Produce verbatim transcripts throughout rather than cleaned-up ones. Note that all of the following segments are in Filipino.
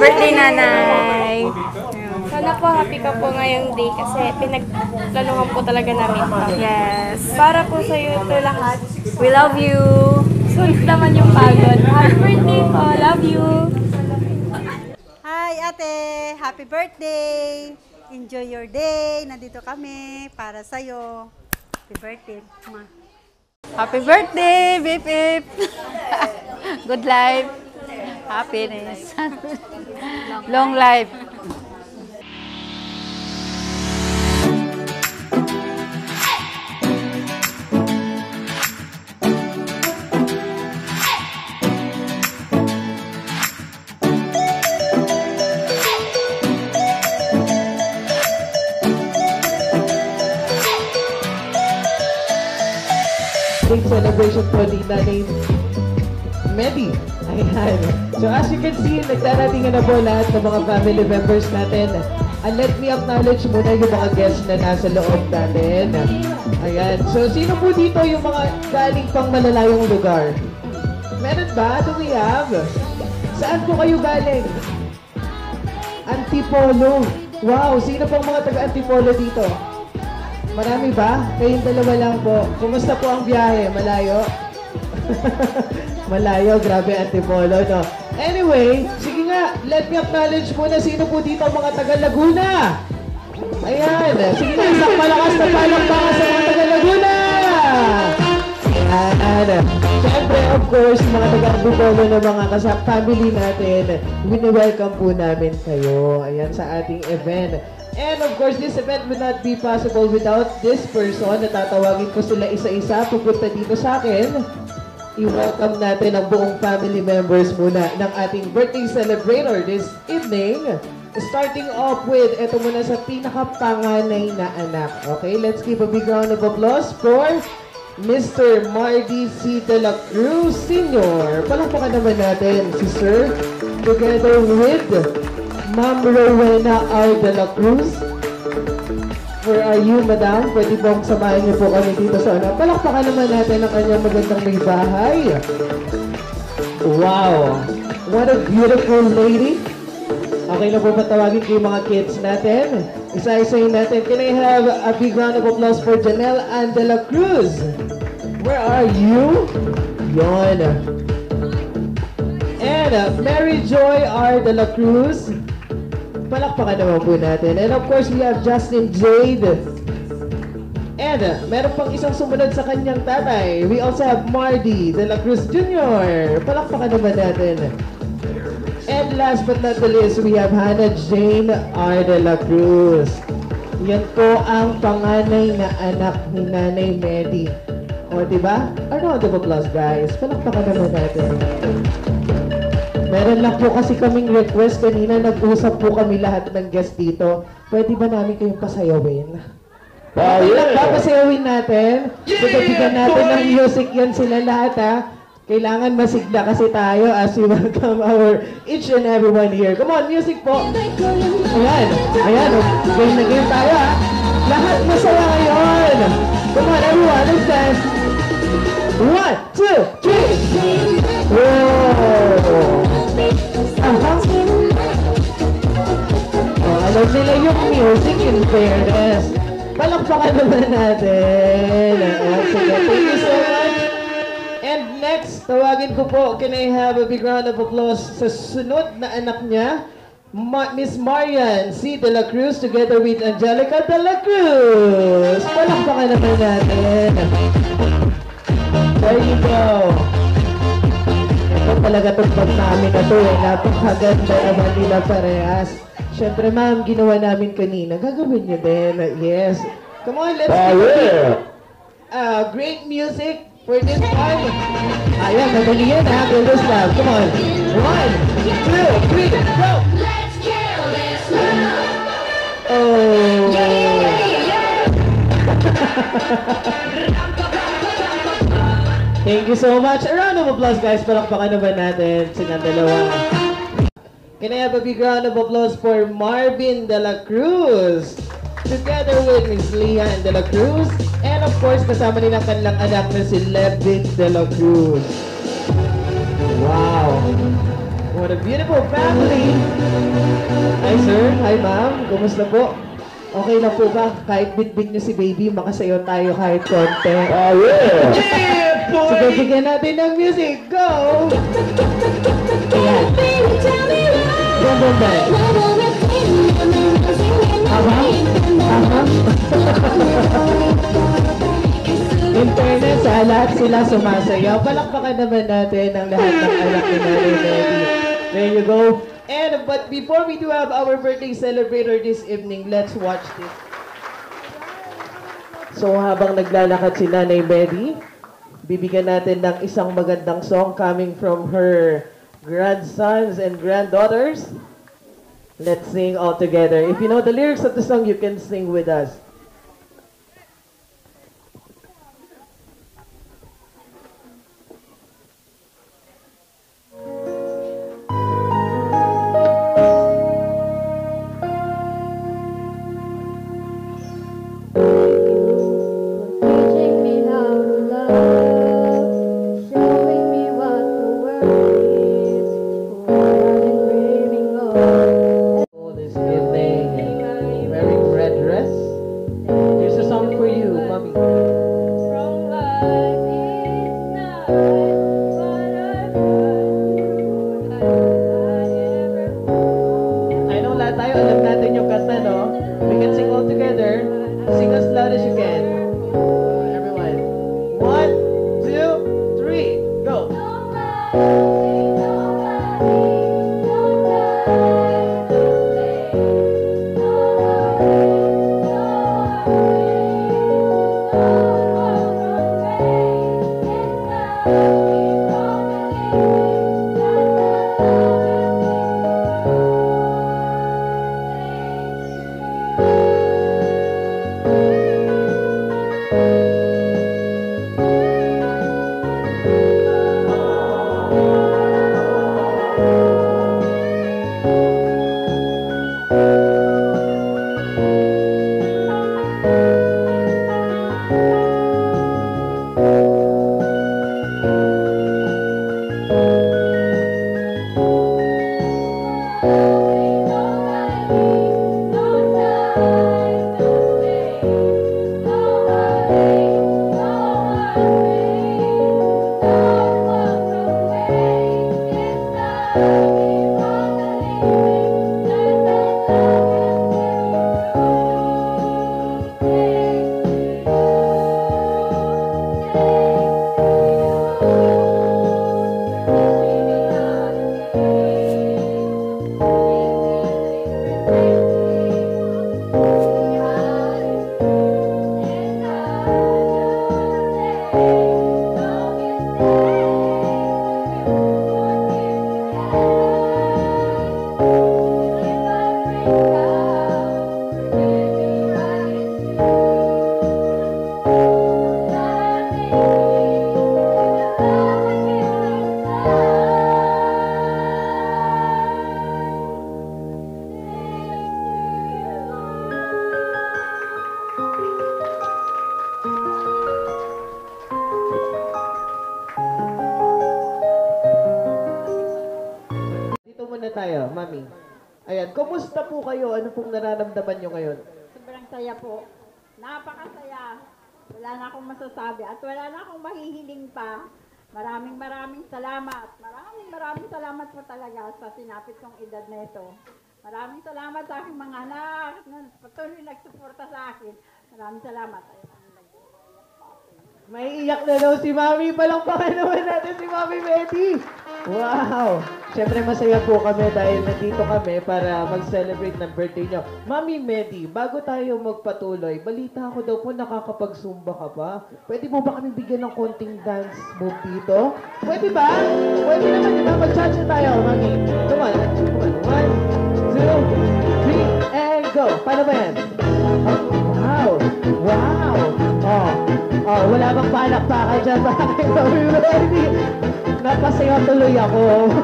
birthday, Nanay! Sana po happy ka po ngayong day kasi pinagplanuhan po talaga namin ito. Yes. Para po sa iyo ito lahat. We love you! Sulit naman yung pagod. Happy birthday po! Love you! Hi, ate! Happy birthday! Enjoy your day! Nandito kami para sa'yo. Happy birthday! Ma. Happy birthday, Bip Bip! Good life! Happiness! Long life! Big celebration po ni Nanay Medi. Ayan. So as you can see, nagdarating na po lahat ng mga family members natin. And let me acknowledge muna yung mga guests na nasa loob natin. Ayan. So sino po dito yung mga galing pang malalayong lugar? Meron ba? Do we have? Saan po kayo galing? Antipolo. Wow. Sino pong mga taga-Antipolo dito? Marami ba? Kayong dalawa lang po. Kumusta po ang biyahe? Malayo? Malayo. Grabe, Antipolo, no? Anyway, sige nga. Let me acknowledge muna sino po dito ang mga taga-Laguna. Ayan. Sige nga, isang malakas na palakpakan sa mga taga-Laguna. Ayan. Siyempre, of course, mga taga-Antipolo na mga kasama-family natin, wini-welcome po namin kayo. Ayan, sa ating event. And of course, this event would not be possible without this person. Natatawagin ko sila isa-isa. Pupunta dito sa akin. I-welcome natin ang buong family members muna ng ating birthday celebrator this evening. Starting off with, eto muna sa pinakapanganay na anak. Okay, let's give a big round of applause for Mister Mardy C. De La Cruz Senior Palakpakan naman natin si Sir. Together with Ma'am Rowena R. De La Cruz. Where are you, Madam? Pwede pong samahan niyo po kami dito sa ano. Palakpakan naman natin ang kanyang magandang may bahay. Wow! What a beautiful lady. Okay na po matawagin ko yung mga kids natin. Isa-isayin natin. Can I have a big round of applause for Janelle Ann De La Cruz? Where are you? Yon. And uh, Mary Joy R. De La Cruz. Palakpakan naman po natin. And of course, we have Justin Jade. And uh, meron pang isang sumunod sa kanyang tatay. We also have Mardy De La Cruz Junior Palakpakan naman natin. And last but not the least, we have Hannah Jane R. De La Cruz. Yan po ang panganay na anak ni Nanay Medi. O, diba? A round of applause, guys. Palakpakan naman natin. Meron lang po kasi kaming request kanina, nag-usap po kami lahat ng guest dito. Pwede ba namin kayong pasayawin? Okay lang ba? Pasayawin natin? Bigyan natin ng music yan sila lahat, ha? Kailangan masigla kasi tayo as we welcome our each and everyone here. Come on, music po! Ayan, ayan, game na game tayo, ha? Lahat masaya ngayon! Come on, everyone, let's dance! One, two, three! Whoa! Uh-huh. Oh, alam nila yung music in fairness. Palakpakan naman natin. Sige, thank you so much. And next, tawagin ko po, can I have a big round of applause sa sunod na anak niya, Ma Miss Marian C. De La Cruz together with Angelica De La Cruz. Palakpakan naman natin. There you go. Ito talaga itong pag namin na ito eh. Napakaganda naman nila parehas. Siyempre ma'am, ginawa namin kanina. Gagawin niyo din. Yes. Come on, let's do it. Uh, great music for this one. Ayan, madali yan ha. Girls love. Come on. One, two, three, go! Let's kill this love. Oh. Thank you so much. A round of applause, guys. Palakpakan naman natin silang dalawa. Can I have a big round of applause for Marvin De La Cruz? Together with Miss Leanne De La Cruz. And of course, kasama nila ang kanilang anak na si Levin De La Cruz. Wow. What a a beautiful family. Hi, sir. Hi, ma'am. Kumusta po? Okay lang po ba? Kahit bit-bit niyo si baby, makasayaw tayo kahit konti. Oh, yeah! Yeah, boy! Sige, bigyan natin ng music. Go! Ayan. Boom, boom, bang. Aha. Aha. In fairness, sa lahat sila sumasayaw. Palakpakan naman natin ang lahat ng anak ni Nanay Mary. There you go. And but before we do have our birthday celebrator this evening, let's watch this. So habang naglalakad si Nanay Mary, bibigyan natin ng isang magandang song coming from her grandsons and granddaughters. Let's sing all together. If you know the lyrics of the song, you can sing with us. Teaching me how to love, showing me what the world is, what I've been dreaming of. Oh, this evening, wearing red dress. Here's a song for you, mommy. From life is not what I've gone through, I ever I know lahat tayo, alam natin yung kanta, no? We can sing all together. Sing as loud as you can. Everyone. One, two, three, go. Dito muna tayo, mami. Ayan, kumusta po kayo? Ano pong nararamdaman nyo ngayon? Sobrang saya po. Napakasaya. Wala na akong masasabi at wala na akong mahihiling pa. Maraming maraming salamat. Maraming maraming salamat po talaga sa sinapit kong edad na ito. Maraming salamat sa aking mga anak na patuloy nagsuporta sa akin. Maraming salamat. Ayun ang May iyak na daw si Mami. Palakpakan naman natin si Mami Betty. Wow! Siyempre masaya po kami dahil nandito kami para mag-celebrate ng birthday niyo. Mami Medi, bago tayo magpatuloy, balita ko daw po nakakapag-zumba ka pa. Pwede mo ba kami bigyan ng konting dance move dito? Pwede ba? Pwede naman, di ba? Mag-cha-cha tayo, Mami. Come on, come on. One, two, three, and go. Paano ba yan? Oh, wow! Wow! Oh, oh, wala bang palakpakan dyan sa aking Mami Medi? Napasaya tuloy ako.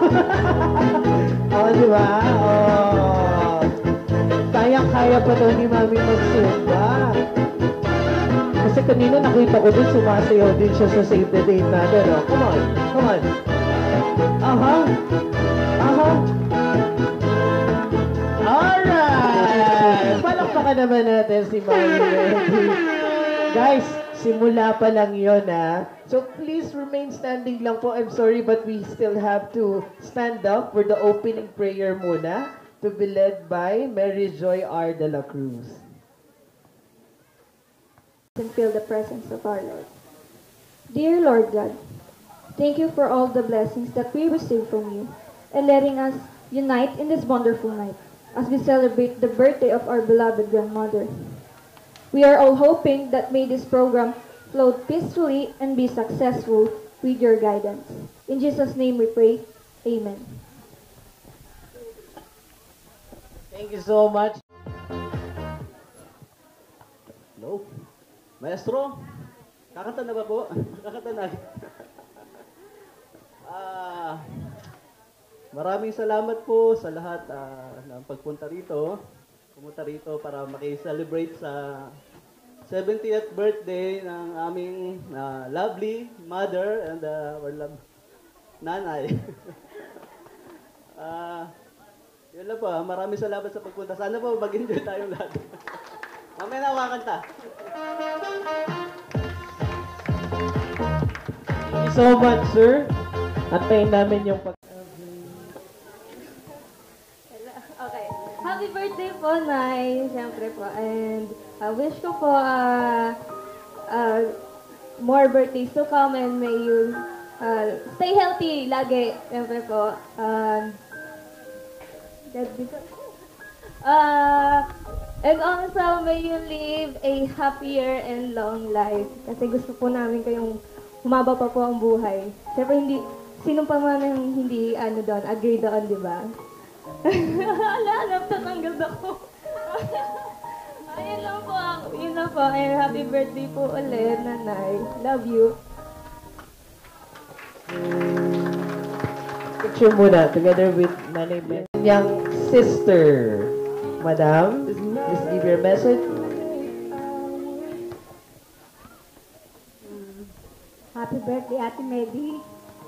Oh, di ba? Oh. Kayang-kaya pa daw ni Mami mag-zumba. Kasi kanina nakita ko din, sumasayaw din siya sa Save the Date natin. Oh. Come on, come on. Aha. Aha. palakpakan naman natin si Mami Wendy. Guys, simula pa lang yun ah. So please remain standing lang po. I'm sorry but we still have to stand up for the opening prayer muna to be led by Mary Joy R. de la Cruz. And feel the presence of our Lord. Dear Lord God, thank you for all the blessings that we receive from you and letting us unite in this wonderful night as we celebrate the birthday of our beloved grandmother. We are all hoping that may this program flow peacefully and be successful with your guidance. In Jesus' name we pray. Amen. Thank you so much. Hello? Maestro? Kakanta na ba po? Kakanta na. Ah, maraming salamat po sa lahat ah, ng pagpunta rito. Pumunta rito para maki-celebrate sa seventieth birthday ng aming ah, lovely mother and ah, our love nanay. Ah, yun lang po. ah. Maraming salamat sa pagpunta. Sana po mag-enjoy tayong lahat. Mamaya na kakanta. Thank you so much, sir. Antayin namin yung pag... Okay. Happy birthday po, Nay. Siyempre po. And uh, wish ko po uh, uh, more birthdays to come and may you uh, stay healthy lagi. Siyempre po. Um, God be so- uh, and also, may you live a happier and long life. Kasi gusto po namin kayong humaba pa po ang buhay. Siyempre, hindi, sino pa man ang hindi, ano doon, agree doon, di ba? Ala, natatanggal ako. Ayun lang po, yun lang po. And happy birthday po ulit, Nanay. Love you. Picture muna together with Nanay Ben. Yung sister. Madam, please give your message. Happy birthday, Ate Medi.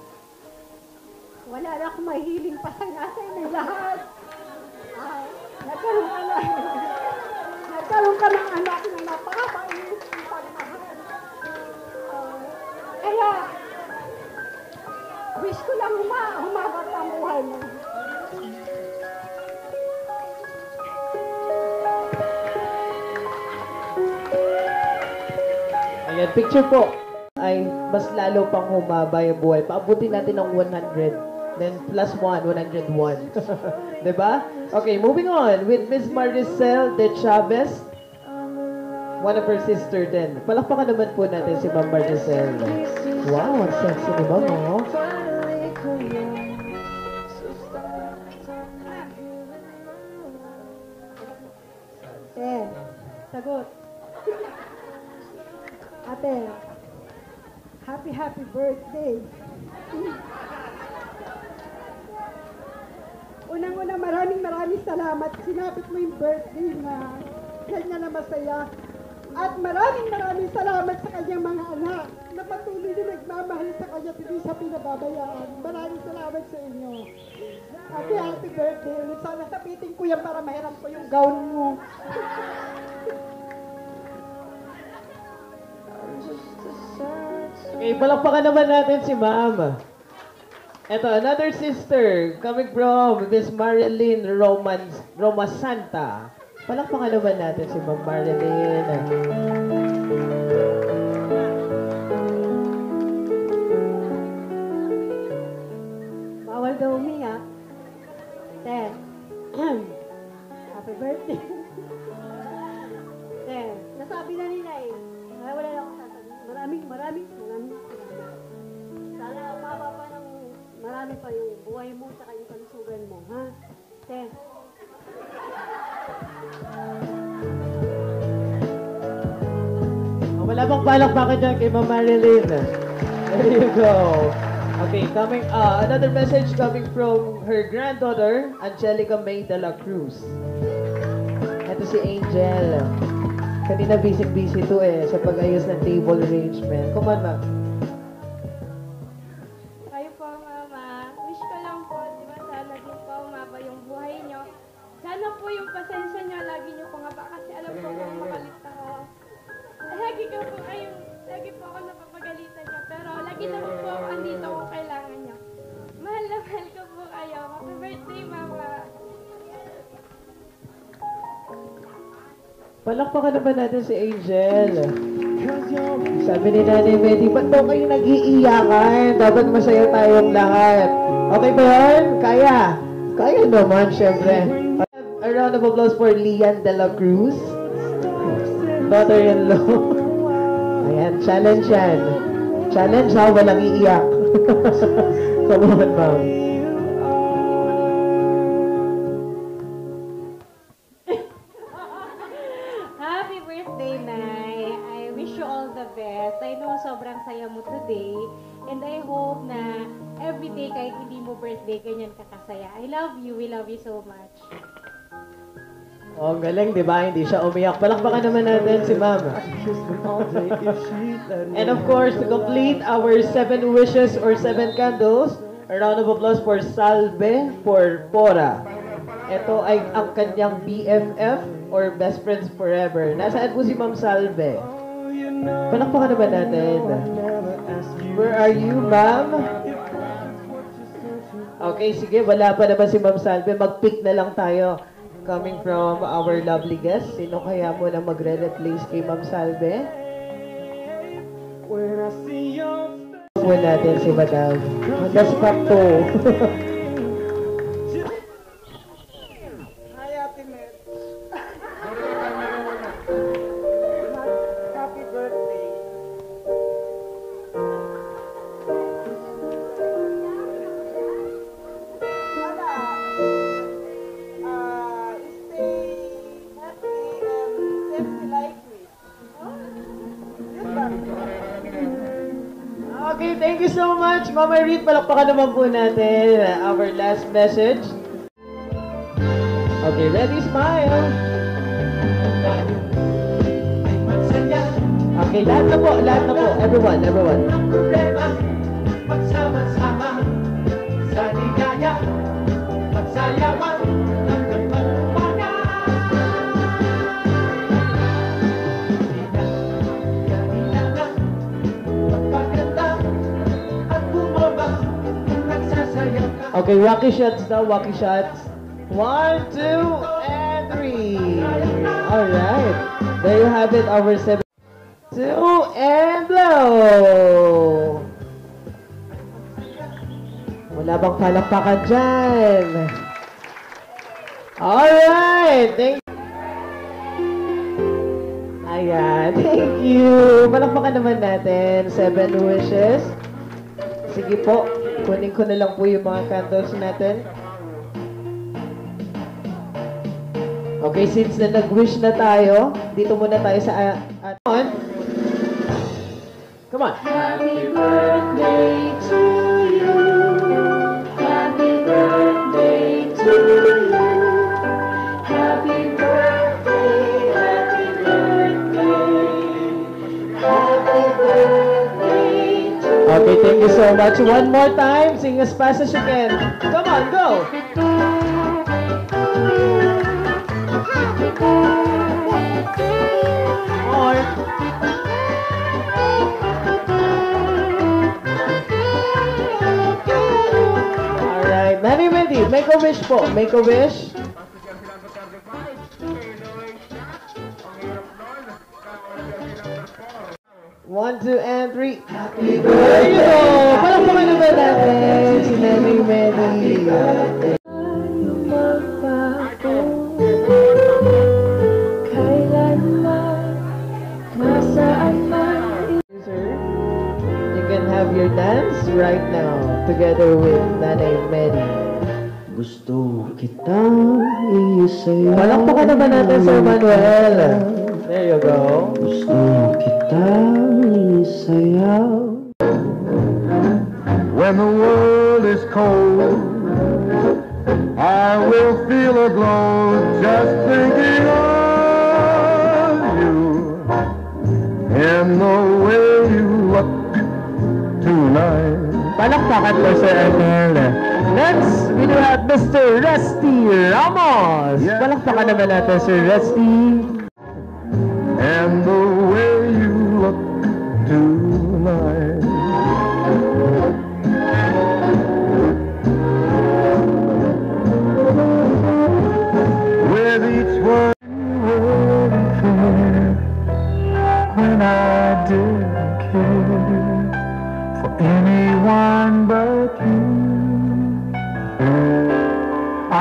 Wala na akong mahiling pa sa nasa inyo lahat. Ah, nagkaroon ka na. Nagkaroon ka ng anak na napakabait. Pagmahal. Ah, kaya, wish ko lang huma, humabat ang buhay mo. Ayan, picture po ay mas lalo pang humaba yung buhay. Paabutin natin ng one hundred. Then plus one, one hundred one. Diba? Okay, moving on with Miss Maricel de Chavez. One of her sister din. Palakpakan naman po natin si Ma'am Maricel. Wow, ang sexy ni Ma'am, oh. Ate, sagot. Ate, happy, happy birthday. Unang-una, maraming maraming salamat. Sinapit mo yung birthday na kanya na masaya. At maraming maraming salamat sa kanyang mga anak na patuloy na nagmamahal sa kanya at hindi siya pinababayaan. Maraming salamat sa inyo. Happy, happy birthday. Ulit sana sapitin ko yan para mahiram ko yung gown mo. Okay, palakpakan naman natin si Ma'am. Ito, another sister coming from Miss Marilyn Roman, Roma Santa. Palakpakan naman natin si Ma'am Marilyn. Bawal daw umiyak. Te, happy birthday. Te, nasabi na nila eh. Kaya wala na akong sasabihin. Maraming, maraming, maraming salamat. Sana umaba pa ng marami pa yung buhay mo sa yung kalusugan mo, ha? Te. Oh, wala bang palakpakan dyan kay Ma'am Marilyn? There you go. Okay, coming, uh, another message coming from her granddaughter, Angelica May de la Cruz. Ito si Angel. Kanina busy-busy to eh, sa pag-ayos ng table arrangement. Come on, ma'am. Kayo po, Mama. Wish ko lang po, di ba, sana din po umaba yung buhay nyo. Sana po yung pasensya nyo, lagi nyo po nga ba, kasi alam ko Palakpakan naman natin si Angel. Sabi ni Nanay Medi, ba't daw kayo nag-iiyakan? Dapat masaya tayong lahat. Okay ba yun? Kaya? Kaya naman, syempre. A round of applause for Lian de la Cruz. Daughter-in-law. Ayan, challenge yan. Challenge ha, walang iiyak. Come on, ma'am. Happy birthday, Nay! I wish you all the best. I know sobrang saya mo today. And I hope na everyday kahit hindi mo birthday, ganyan ka kasaya. I love you. We love you so much. Oh, ang galing, di ba? Hindi siya umiyak. Palakpakan naman natin si ma'am. And of course, to complete our seven wishes or seven candles, a round of applause for Salve for Pora. Ito ay ang kanyang B F F or Best Friends Forever. Nasaan po si Ma'am Salve? Palakpakan naman natin. Where are you, ma'am? Okay, sige. Wala pa naman si Ma'am Salve. Mag-pick na lang tayo. Coming from our lovely guest. Sino kaya mo na magre-replace kay Ma'am Salve? Huwag natin si Madam. Madam Spacto. Happy birthday. Sana, uh, stay happy and healthy like me. Yes, ma'am. Okay, thank you so much. Mama Reed, palakpakan naman po natin our last message. Okay, ready, smile. Okay, lahat na po, lahat na po. Everyone, everyone. Okay, wacky shots now, wacky shots. One, two, and three. Alright. There you have it, our seven. Two, and blow. Wala bang palakpakan dyan? Alright. Thank you. Ayan. Thank you. Palakpakan naman natin. Seven wishes. Sige po. Kunin ko na lang po yung mga candles natin. Okay, since na nag-wish na tayo, dito muna tayo sa... Uh, uh, Come on. Happy birthday to you. Happy birthday to you. Happy birthday, happy birthday. Happy birthday to you. Okay, thank you so much. One more time. Sing as fast as you can. Come on, go. More. Alright, Manny Wendy, make a wish po. Make a wish. One, two, and three. Happy birthday! There you go! Palakpakan naman natin si Nanay Wendy. You can have your dance right now together with Nanay Medi. Gusto kitang isayaw. Palakpakan naman natin Sir Manuel. There you go. Gusto kitang isayaw. When the world is cold, I will feel a glow just thinking of you and the way you look tonight. Palakpakan po Sir Arnel. Next, we do have Mister Rusty Ramos. Palakpakan naman natin Sir Rusty. And the way you look tonight. With each word you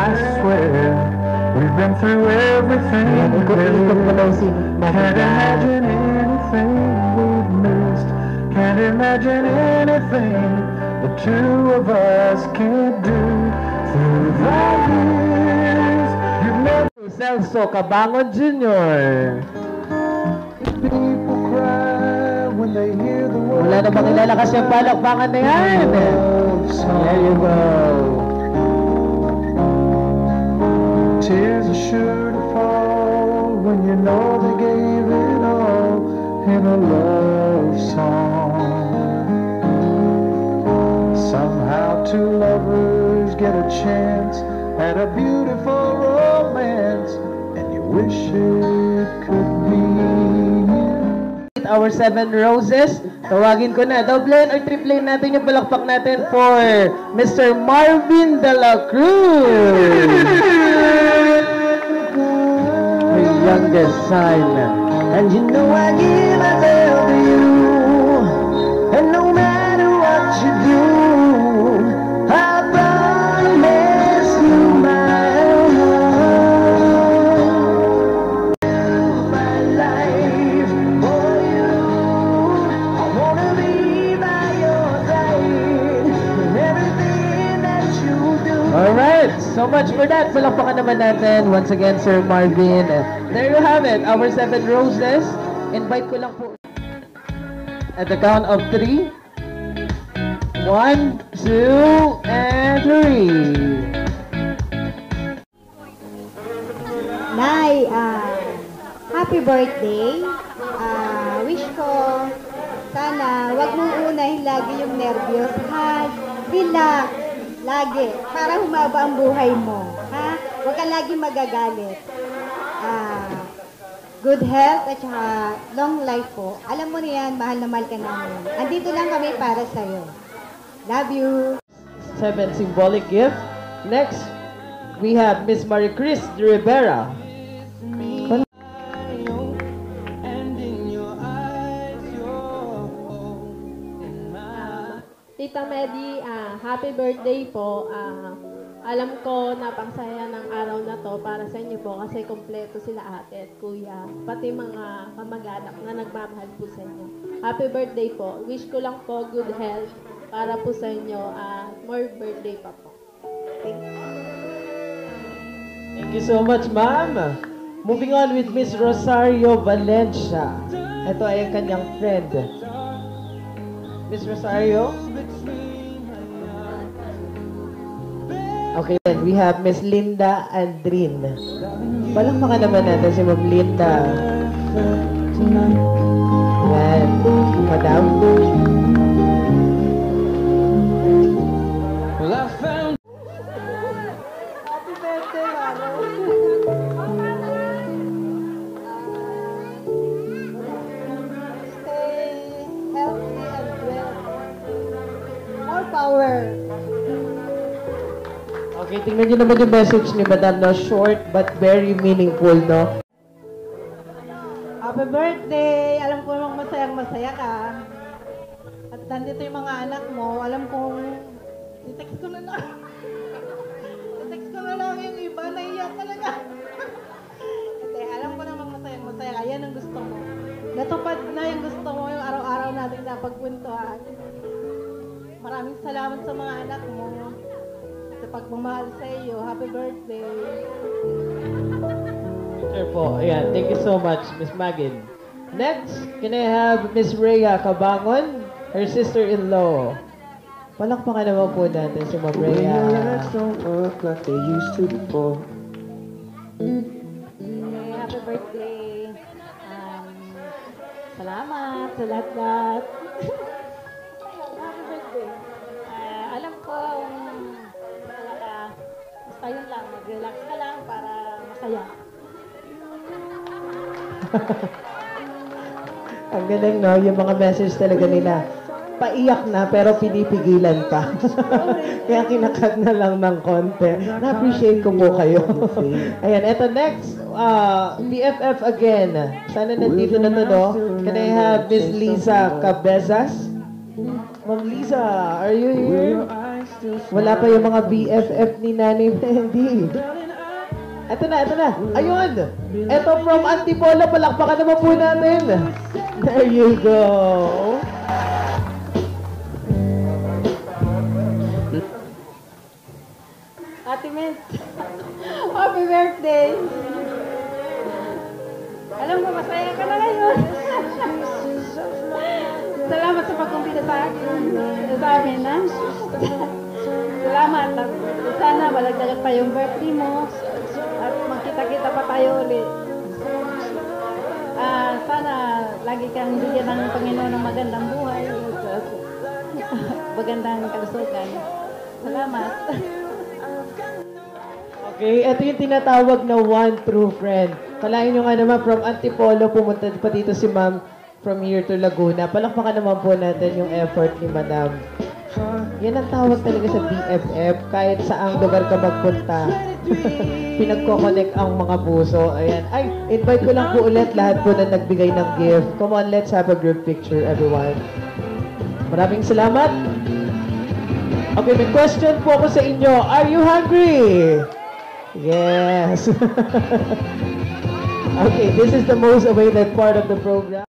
I swear we've been through everything. Can't imagine anything we've missed. Can't imagine anything the two of us can't do through the years. You've never Celso Cabangon Junior people cry when they hear the word. Wala na bang ilalakas yung palakpakan na yan? There you go. Tears are sure to fall when you know they gave it all in a love song. Somehow two lovers get a chance at a beautiful romance, and you wish it could be you. Our seven roses. Tawagin ko na. Double or triple natin yung palakpak natin for Mister Marvin De La Cruz. The youngest son. And you know I give my love to you, and no matter what you do, I promise you my heart, my life for you. I wanna be by your side in everything that you do. Alright, so much for that. Palakpakan naman natin. Once again, Sir Marvin. There you have it, our seven roses. Invite ko lang po. At the count of three. One, two, and three. Nay, ah, happy birthday. Ah, wish ko, sana wag mong unahin lagi yung nervyos, ha? Relax, lagi, para humaba ang buhay mo, ha? Huwag ka lagi magagalit. Ah, good health at saka long life po. Alam mo na yan, mahal na mahal ka namin. Andito lang kami para sa'yo. Love you. Seven symbolic gift. Next, we have Miss Marie Chris de Rivera. Tita Medi, ah, happy birthday po. Ah, alam ko napangsaya ng araw na to para sa inyo po kasi kompleto sila ate at kuya. Pati mga kamag-anak na nagmamahal po sa inyo. Happy birthday po. Wish ko lang po good health para po sa inyo at more birthday pa po. Thank you. Thank you so much, ma'am. Moving on with Miss Rosario Valencia. Ito ay ang kanyang friend. Miss Rosario? Okay, then we have Miss Linda Andrin. Palakpakan naman natin si Ma'am Linda. Yan. Madam. Happy birthday, Maro. Stay healthy and well. More power. Okay, tingnan niyo naman yung message ni Madam, no? Short but very meaningful, no? Happy birthday! Alam ko namang masayang masaya ka. At nandito yung mga anak mo. Alam kong i-text ko na lang. I-text ko na lang yung iba. Naiyak talaga. Kasi alam ko namang masayang masaya ka. Yan ang gusto mo. Natupad na yung gusto mo yung araw-araw natin na pagkwentuhan. Maraming salamat sa mga anak mo. Sa pagmamahal sa iyo. Happy birthday! Sure po. Ayan, thank you so much, Miss Magin. Next, can I have Miss Rhea Cabangon, her sister-in-law. Palakpakan naman po natin si Ma'am Rhea. Don't work like they used to before. Okay, happy birthday. Um, salamat sa lahat-lahat. Happy birthday. Ah, alam ko, um, masaya ka. Basta yun lang, mag-relax ka lang para masaya. Ang galing, no? Yung mga message talaga nila. Paiyak na, pero pinipigilan pa. Kaya kinakag na lang ng konti. Na-appreciate ko po kayo. Ayan, eto next. Uh, B F F again. Sana nandito na to, no? Can I have Miss Lisa Cabezas? Ma'am Lisa, are you here? Wala pa yung mga B F F ni Nanay Mandy. Ito na, ito na. Ayun! Ito from Antipolo. Palakpakan naman po natin. There you go. Ate Mint, happy birthday! Alam ko, masaya ka na ngayon. Salamat sa pagkumpita sa akin, sa amin, ha? Salamat. Sana malagdagat pa yung birthday mo at magkita-kita pa tayo ulit. Ah, sana lagi kang bigyan ng Panginoon ng magandang buhay at magandang kalusugan. Salamat. Okay, ito yung tinatawag na one true friend. Kalain nyo nga naman, from Antipolo, pumunta pa dito si Ma'am from here to Laguna. Palakpakan naman po natin yung effort ni Madam. Yan ang tawag talaga sa B F F. Kahit saang lugar ka magpunta, pinagkoconnect ang mga puso. Ayan. Ay, invite ko lang po ulit lahat po na nagbigay ng gift. Come on, let's have a group picture, everyone. Maraming salamat. Okay, may question po ako sa inyo. Are you hungry? Yes. Okay, this is the most awaited part of the program.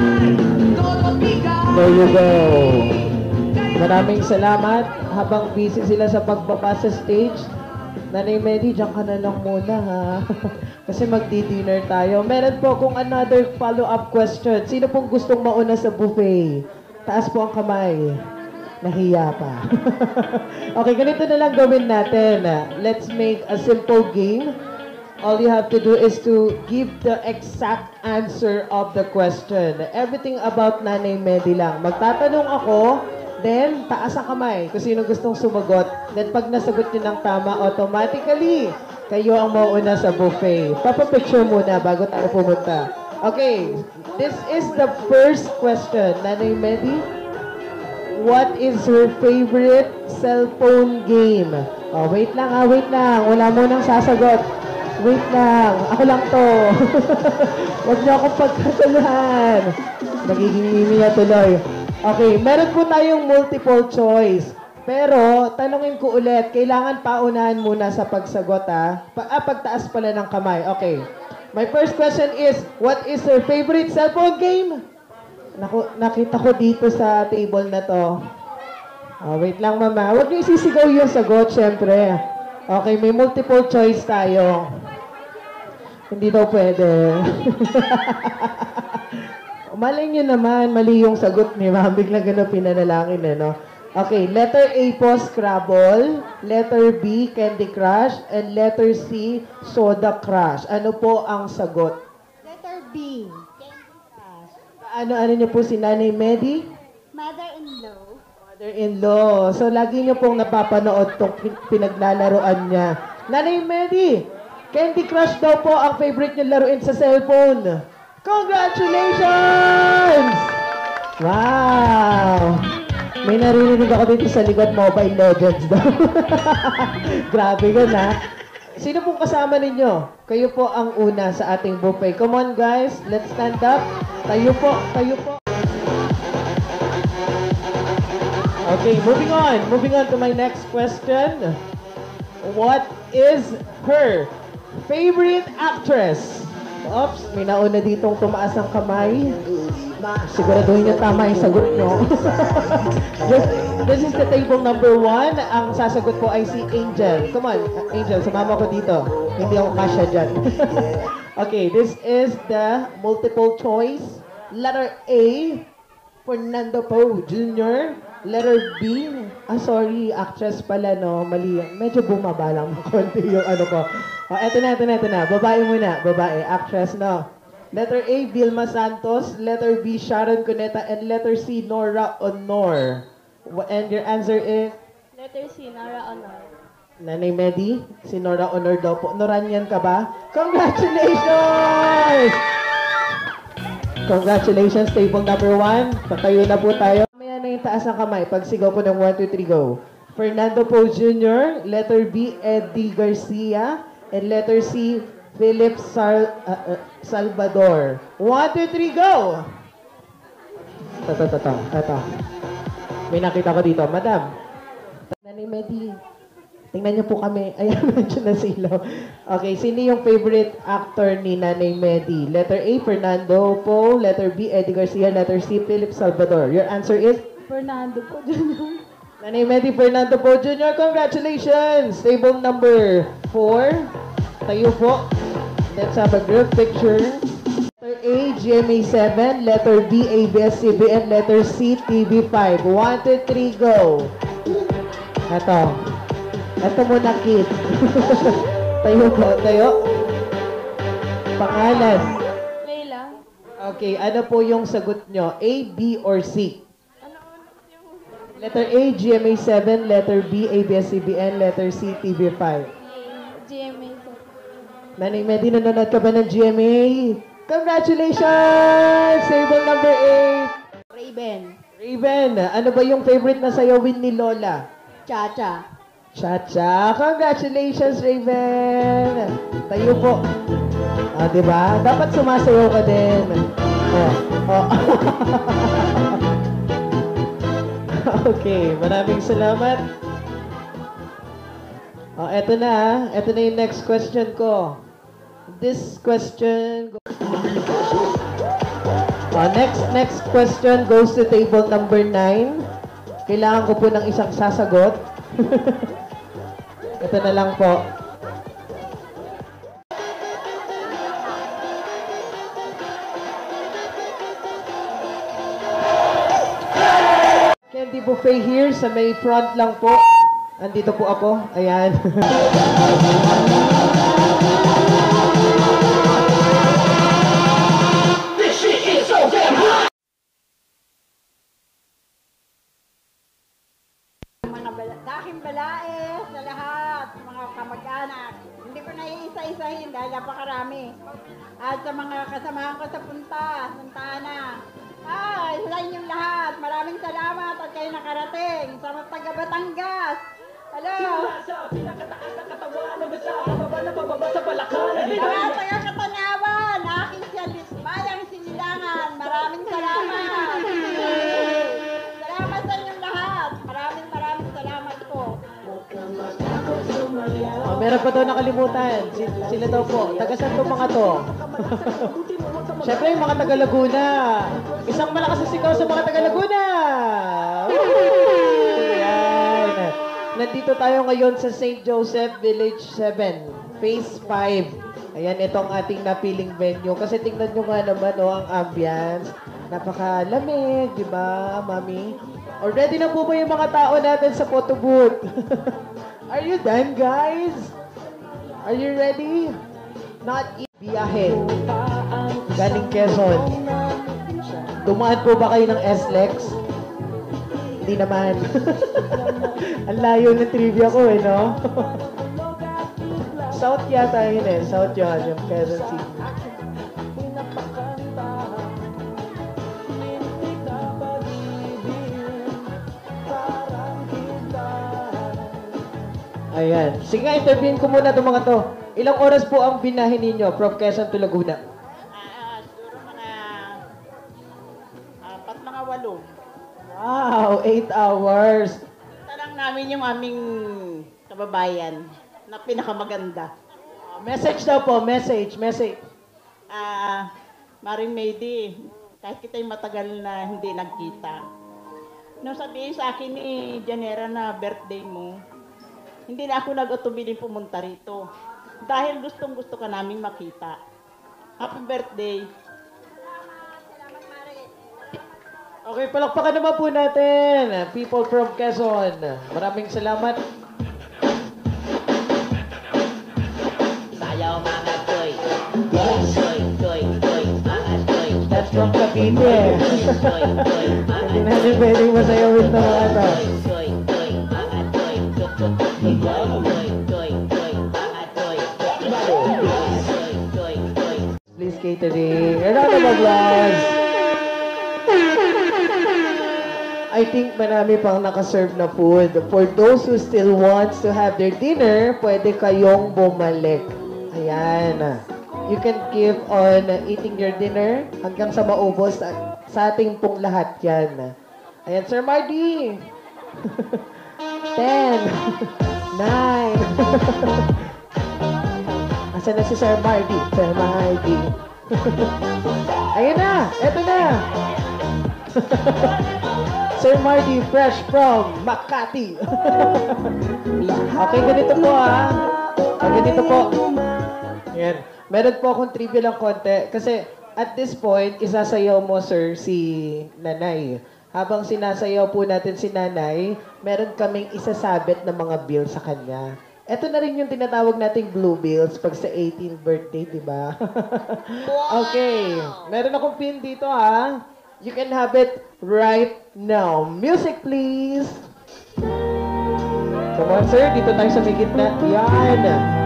There you go. Maraming salamat. Habang busy sila sa pagbaba sa stage, Nanay Medi, dyan ka na lang muna ha. Kasi magdi-dinner tayo. Meron po kung another follow-up question. Sino pong gustong mauna sa buffet? Taas po ang kamay. Nahiya pa. Okay, ganito na lang gawin natin. Let's make a simple game. All you have to do is to give the exact answer of the question. Everything about Nanay Medi lang. Magtatanong ako, then taas ang kamay kung sino gustong sumagot. Then pag nasagot nyo ng tama, automatically, kayo ang mauuna sa buffet. Papapicture muna bago tayo pumunta. Okay, this is the first question. Nanay Medi, what is her favorite cellphone game? Oh, wait lang ha, wait lang. Wala mo nang sasagot. Wait lang. Ako lang to. Huwag niyo akong pagkasalahan. Nagiging mimi na tuloy. Okay, meron po tayong multiple choice. Pero, tanungin ko ulit, kailangan paunahan muna sa pagsagot ha. Pa ah, pagtaas pala ng kamay. Okay. My first question is, what is her favorite cellphone game? Naku, nakita ko dito sa table na to. Oh, wait lang, mama. Huwag niyo isisigaw yung sagot, syempre. Okay, may multiple choice tayo. Hindi daw pwede. Malay niyo naman, mali yung sagot ni ma'am. Biglang gano'n pinanalangin eh, no? Okay, letter A po, Scrabble. Letter B, Candy Crush. And letter C, Soda Crush. Ano po ang sagot? Letter B. Ano-ano niyo po si Nanay Medi? Mother-in-law. Mother-in-law. So, lagi niyo pong napapanood itong pinaglalaroan niya. Nanay Medi, Candy Crush daw po ang favorite niyo laruin sa cellphone. Congratulations! Wow! May narinig ako dito sa likod, Mobile Legends daw. Grabe ka na. Sino pong kasama ninyo? Kayo po ang una sa ating buffet. Come on guys, let's stand up. Tayo po, tayo po. Okay, moving on. Moving on to my next question. What is her favorite actress? Oops, may nauna ditong tumaas ang kamay. Siguraduhin niyo tama yung sagot niyo. this, this is the table number one. Ang sasagot po ay si Angel. Come on, Angel, sumama ko dito. Hindi ako kasya dyan. Okay, this is the multiple choice. Letter A, Fernando Poe Junior Letter B, ah sorry, actress pala no, mali. Medyo bumaba lang konti yung ano ko. Oh, eto na, eto na, eto na. Babae muna, babae, actress no. Letter A, Vilma Santos. Letter B, Sharon Cuneta. And letter C, Nora Honor. And your answer is? Letter C, Nora Honor. Nanay Medi, si Nora Honor daw po. Noranyan ka ba? Congratulations! Congratulations, table number one. Patayo na po tayo. Mamaya na yung taas ng kamay. Pagsigaw ko ng one, two, three, go. Fernando Poe Junior Letter B, Eddie Garcia. And letter C, Philip Sal uh, uh, Salvador. one, two, three, go! Ito, ito, ito. Ito. May nakita ko dito. Madam, Nanay Nanay Medi, tingnan niyo po kami. Ayan, medyo nasilaw. Okay, sino yung favorite actor ni Nanay Medi? Letter A, Fernando Poe. Letter B, Eddie Garcia. Letter C, Philip Salvador. Your answer is? Fernando po, Junior. Nanay Medi, Fernando Poe Junior Congratulations! Table number four. Tayo po. Let's have a group picture. Letter A, G M A seven. Letter B, A B S C B N. Letter C, T V five. One, two, three, go! Ito. Ito muna, kid. Tayo po, tayo. Pangalan. Layla. Okay, ano po yung sagot nyo? A, B, or C? Letter A, G M A seven. Letter B, A B S C B N. Letter C, T V five. G M A. Nanay Medi, nanonood ka ba ng G M A? Congratulations! Table number eight. Raven. Raven, ano ba yung favorite na sayawin ni Lola? Chacha. Cha-cha. Congratulations, Raven! Tayo po. Ah, di ba? Dapat sumasayaw ka din. Oh. Oh. Okay, maraming salamat. Oh, eto na. Eto na yung next question ko. This question... Oh, next, next question goes to table number nine. Kailangan ko po ng isang sasagot. Ito na lang po. Candy buffet here sa may front lang po. Andito po ako. Ayan. Mga bala, daking balae sa lahat, mga kamag-anak. Hindi ko na iisa-isahin dahil napakarami. At sa mga kasamahan ko sa punta, Santana. Ay, sa inyong lahat, maraming salamat at kayo nakarating sa mga taga Batangas. Hello! Mga taga Katanawan, aking siya dismayang sinilangan. Maraming salamat. Salamat sa inyong lahat. Maraming maraming salamat po. Oh, meron pa daw nakalimutan. Si- Sila daw po. Taga saan to mga to? Siyempre yung mga taga Laguna. Isang malakas na sigaw sa mga taga Laguna. Woo! Ayan. Nandito tayo ngayon sa Saint Joseph Village seven, Phase five. Ayan, itong ating napiling venue. Kasi tingnan nyo nga naman, oh, ang ambience. Napakalamig, di ba, Mami? Already na po ba yung mga tao natin sa photo booth? Are you done, guys? Are you ready? Not eat biyahe. Galing Quezon. Dumaan po ba kayo ng S Lex? Hindi naman. Ang layo ng trivia ko eh, no? South yata yun eh. South yun, yung Quezon City. Ayan. Sige nga, interviewin ko muna itong mga to. Ilang oras po ang binahin ninyo from Quezon to Laguna? Ah, siguro mga apat mga walo. Wow, eight hours. Tanang namin yung aming kababayan na pinakamaganda. Message daw po, message, message. Ah, Maring Medi, kahit kita'y matagal na hindi nagkita. Nung sabihin sa akin ni Janera na birthday mo, hindi na ako nag-utubiling pumunta rito. Dahil gustong gusto ka naming makita. Happy birthday. Okay, palakpakan naman po natin. People from Quezon. Maraming salamat. Sayaw mga toy. Toy, toy, toy, toy, mga toy. That's from Cavite. Toy, toy, mga Hindi natin pwedeng masayawin na mga ito. toy, toy, mga toy. Toy, toy, toy, toy, mga toy. Toy, toy, toy. Please catering. A round of applause. I think marami pang nakaserve na food. For those who still wants to have their dinner, pwede kayong bumalik. Ayan. You can keep on eating your dinner hanggang sa maubos sa ating pong lahat yan. Ayan, Sir Marty. ten, nine. Asan na si Sir Marty? Sir Marty. Ayun na! Eto na! Sir Marty, fresh from Makati. Okay, ganito po ha. Ah, ganito po. Ayan. Meron po akong trivia lang konti. Kasi at this point, isasayaw mo, sir, si Nanay. Habang sinasayaw po natin si Nanay, meron kaming isasabit na mga bills sa kanya. Ito na rin yung tinatawag nating blue bills pag sa eighteenth birthday, di ba? Okay. Meron akong pin dito, ha? You can have it right now. Music, please. Come on, sir. Dito tayo sa may gitna. Yan.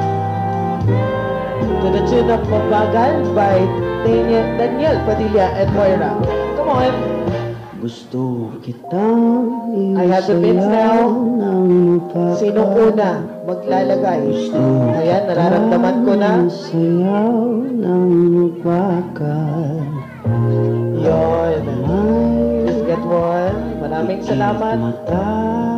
To the tune of Mabagal by Daniel, Daniel Padilla and Moira. Come on. Gusto kitang I have the pins now. Sinong una maglalagay? Ayan, nararamdaman ko na. Sayaw ng bakal. Yun. Let's get one. Maraming salamat. Mata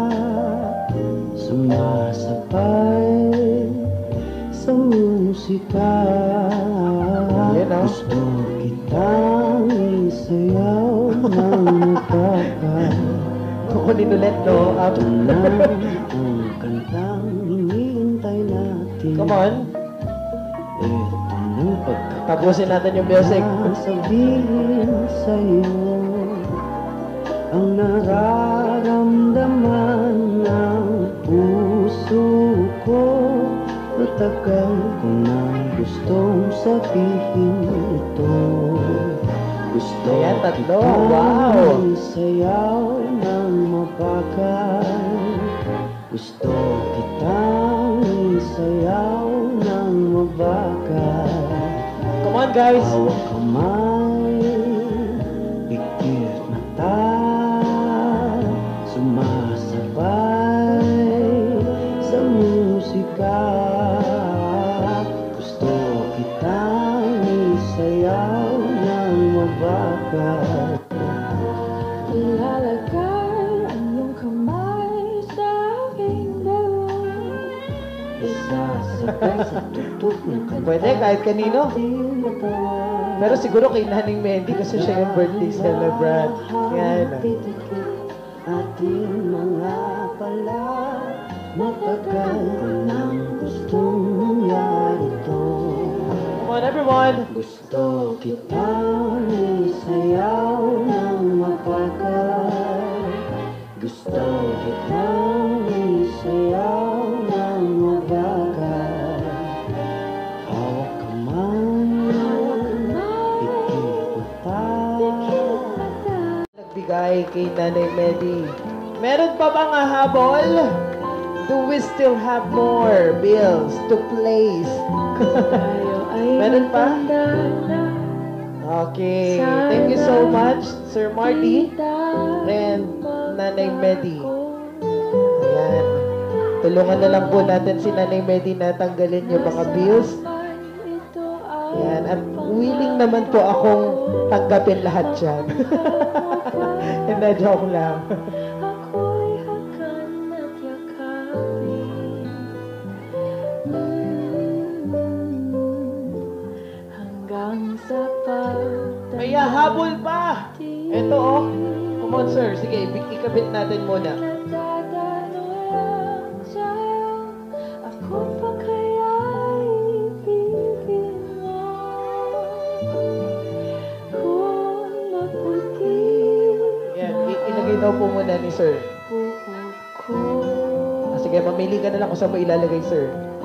sumasabay sa musika. Yan o. Gusto kitang isayaw ng bakal. Kukunin ulit, no? Up. Ito na ang kantang hinihintay natin. Come on. Ito na pagkakataon. Tapusin natin yung music. Sabihin sa'yo ang nararamdaman ng puso ko. Matagal ko nang gustong sabihin ito. Gusto Ayan, tatlo. Wow! kitang sayaw ng mabagal. Gusto kitang sayaw ng mabagal. Come on, guys. Hawak kamay, pikit mata, sumasabay sa musika. Gusto kitang isayaw ng mabagal. Ilalagay ang iyong kamay sa aking dalawa. Isasabay sa tutok ng kanta. Pwede, kahit kanino. Pero siguro kay Naning Mendy kasi siya yung birthday celebrant. Yan. Ating mga pala, matagal ko nang gustong mangyari ito. Come on, everyone. Gusto kitang isayaw ng mabagal. Gusto kitang isayaw ng mabagal. Hawak kamay, pikit mata. Nagbigay kay Nanay Medi. Meron pa bang habol? Do we still have more bills to place? Meron pa? Okay. Thank you so much, Sir Marty and Nanay Medi. Ayan. Tulungan na lang po natin si Nanay Medi na tanggalin yung mga bills. Ayan. At willing naman po akong tanggapin lahat yan. Hindi, joke lang. May habol pa! Ito oh. Come on, sir. Sige, ikabit natin muna. Yan, ilagay daw po muna ni sir. Ah, sige, mamili ka na lang kung saan mo ilalagay, sir.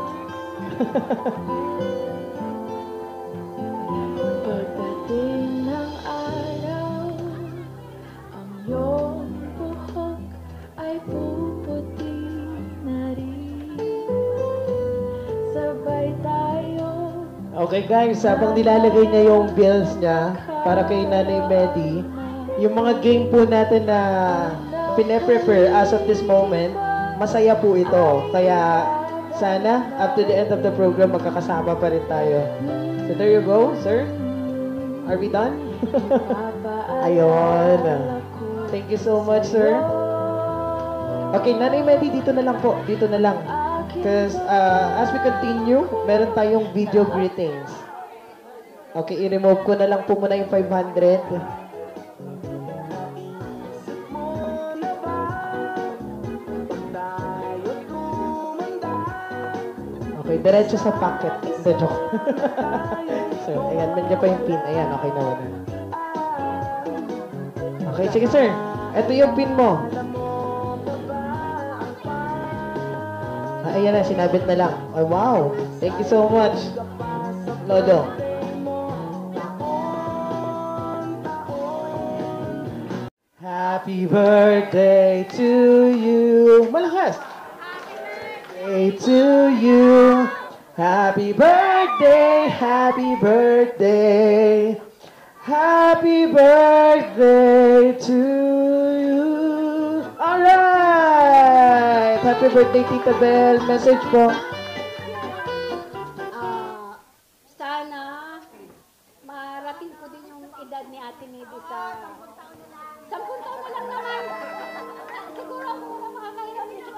Okay guys, habang nilalagay niya yung bills niya para kay Nanay Medi, yung mga game po natin na pine-prepare as of this moment, masaya po ito. Kaya sana, up to the end of the program, magkakasama pa rin tayo. So there you go, sir. Are we done? Ayun. Thank you so much, sir. Okay, Nanay Medi, dito na lang po. Dito na lang. Because uh, as we continue, meron tayong video greetings. Okay, i-remove ko na lang po muna yung five hundred. Okay, diretso sa pocket. Hindi, joke. So, ayan, nandiyan pa yung pin. Ayan, okay na wala. Okay, sige sir. Ito yung pin mo. Ah, ayan na, sinabit na lang. Oh, wow. Thank you so much, Lodo. Happy birthday to you. Malakas. Happy birthday to you. Happy birthday, happy birthday. Happy birthday to you. Alright! Happy birthday, Tita Belle. Message po. Ah, sana marating ko din yung edad ni Ate Nedy sa sampung taon na lang naman. Siguro ako na makakailan nito.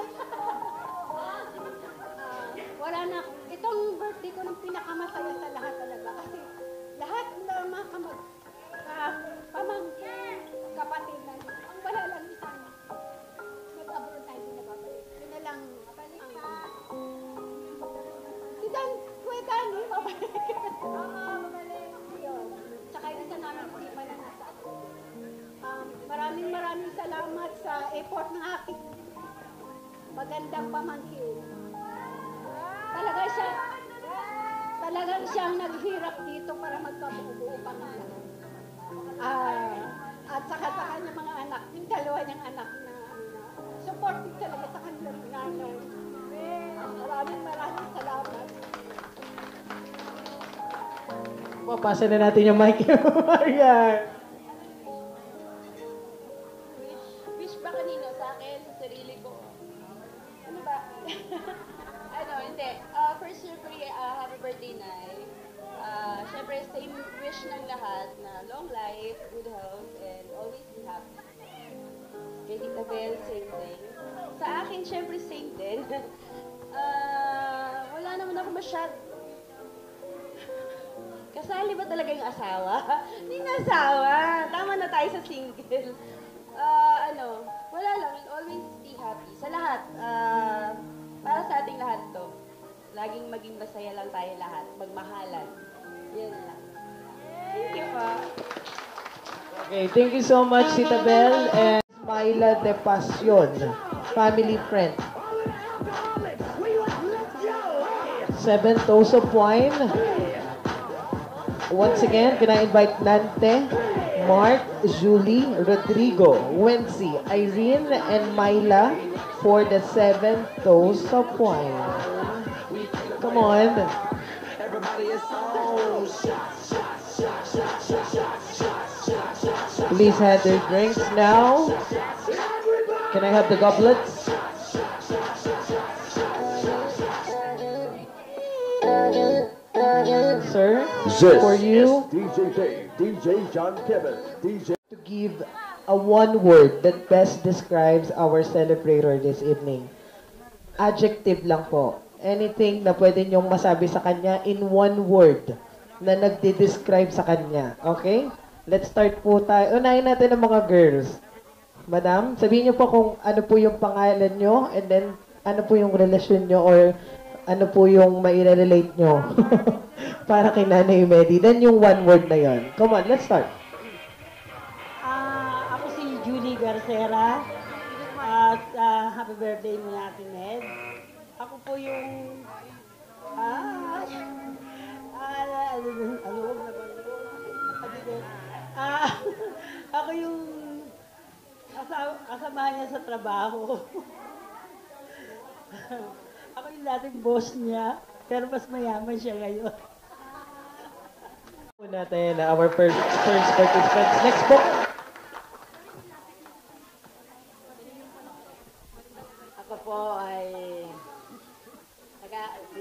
Ah, wala na. Itong birthday ko ng pinakamasaya sa lahat talaga. Kasi lahat na mga kamag, uh, pamangkin, kapatid na ang wala lang isang nag-abroad na hindi nababalik. Yun na lang ang si Dan, Kuya Danny, mabalik. Oo, mabalik. Yun. Tsaka yung isa namin hindi pa na nasa um, maraming maraming salamat sa effort ng aking magandang pamangkin. Talaga siya, talagang siyang naghirap dito para magkabuo-buo pangalan. Ah, at saka sa kanyang mga anak, yung dalawa niyang anak na, na supportive talaga sa kanilang nanay. Maraming maraming salamat. Papasa na natin yung mic. Maria. Wish, wish ba kanino? Sa akin, sa sarili ko. Ano ba? Ano, hindi. Uh, first, syempre, uh, happy birthday, Nay. Uh, syempre, same wish ng lahat na long life, good health, and always be happy. Kay Tita Belle, same thing. Sa akin, syempre, same din. uh, wala naman ako masyad. Kasali ba talaga yung asawa? Hindi na asawa. Tama na tayo sa single. Uh, ano, wala lang. Always be happy. Sa lahat. Uh, para sa ating lahat to. Laging maging masaya lang tayo lahat. Magmahalan. Yan lang. Thank you po. Okay, thank you so much, Tita Belle and Myla De Pasion, family friend. Seven toes of wine. Once again, can I invite Nante, Mark, Julie, Rodrigo, Wency, Irene, and Myla for the seven toes of wine. Come on. Please have their drinks now. Can I have the goblets? Sir, This for you is D J Dave, D J John Kevin, D J to give a one word that best describes our celebrator this evening. Adjective lang po. Anything na pwede niyong masabi sa kanya in one word na nagde-describe sa kanya. Okay? Let's start po tayo. Unahin natin ang mga girls. Madam, sabihin niyo po kung ano po yung pangalan niyo and then ano po yung relasyon niyo or ano po yung maire-relate nyo para kay Nanay Medi. Then yung one word na yon. Come on, let's start. Ah, ako si Julie Garcera at ah, happy birthday ni Ate Ned. Ako po yung ah, ah, ano, ano, ah, ako yung kasama, kasama niya sa trabaho. Ako yung dating boss niya, pero mas mayaman siya ngayon. Po natin our first, first participants. Next po. Ako po ay taga si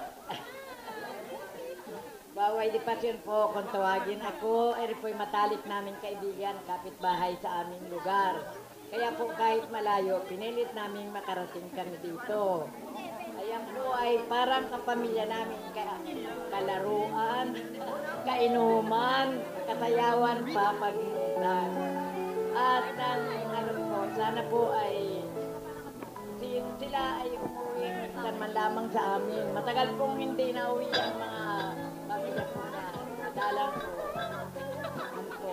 Baway Di Pasyon po kung tawagin ako. Ay po'y matalik namin kaibigan, kapitbahay sa aming lugar. Kaya po kahit malayo, pinilit namin makarating kami dito. Ayan po ay parang kapamilya namin, kaya kalaruan, kainuman, kasayawan, papagitan. At ang ano po, sana po ay si- sila ay umuwi minsan man lamang sa amin. Matagal pong hindi na uwi ang mga pamilya po na dalang po. Ano po.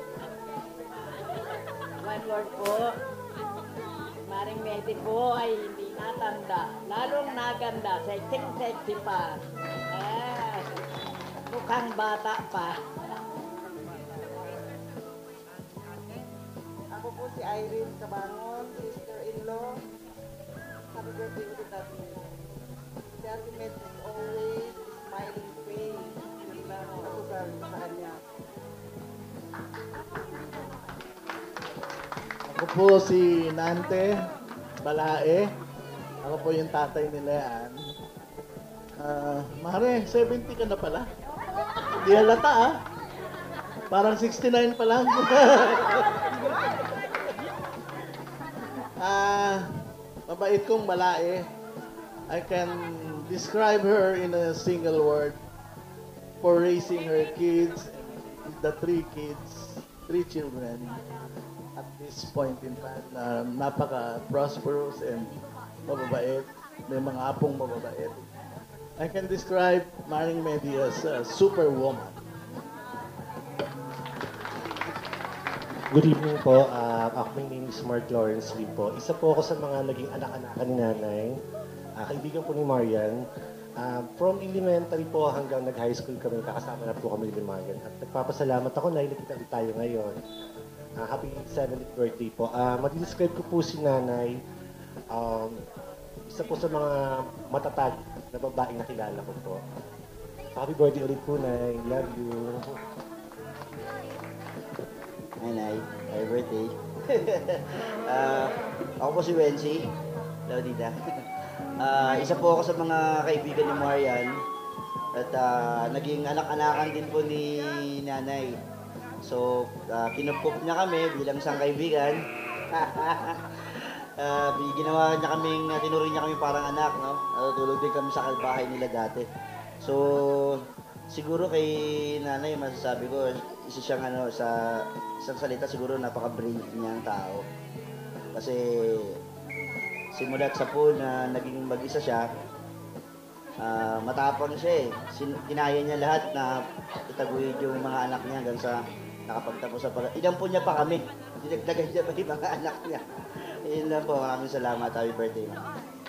One word po. Maring Medi po ay hindi natanda. Lalong naganda. Sexy-sexy pa. Eh, mukhang bata pa. Ako po si Irene Cabangon, sister-in-law. Happy birthday ulit natin. Si Ate Med is always smiling face. Yun lang ako sa, sa kanya. Ako po si Nante Balae. Ako po yung tatay nila yan. Ah, Mare, seventy ka na pala. Hindi halata ah. Parang sixty-nine pa lang. Ah, mabait kong Balae. I can describe her in a single word for raising her kids, the three kids, three children. At this point in time, na napaka-prosperous and mababait. May mga apong mababait. I can describe Maring Medi as a superwoman. Good evening po. Uh, ako, my name is Mark Lawrence Lee po. Isa po ako sa mga naging anak-anakan ni nanay. Uh, kaibigan po ni Marian. Uh, from elementary po hanggang nag-high school kami, kakasama na po kami ni Marian. At nagpapasalamat ako na ilikita tayo ngayon. Uh, happy seventieth birthday po. Uh, Madi-describe ko po si nanay. Um, isa po sa mga matatag na babaeng nakilala ko po. Happy birthday ulit po, Nay. Love you. Hi, Nay. Happy birthday. uh, ako po si Wency. Hello, Tita. Uh, isa po ako sa mga kaibigan ni Marian. At uh, naging anak-anakan din po ni Nanay. So, uh, kinupkup niya kami bilang isang kaibigan. uh, ginawa niya kaming, tinuring niya kami parang anak, no? Natutulog din kami sa bahay nila dati. So, siguro kay Nanay, masasabi ko, isa siyang ano, sa isang salita, siguro napaka-brave niyang tao. Kasi, simulat sa po na naging mag-isa siya, uh, matapang siya eh. Sin kinaya niya lahat na itaguyod yung mga anak niya hanggang sa nakapagtapos sa pag- Ilang po niya pa kami. Dinagdagan niya pa yung mga anak niya. Yun lang po. Maraming salamat. Happy birthday, ma'am.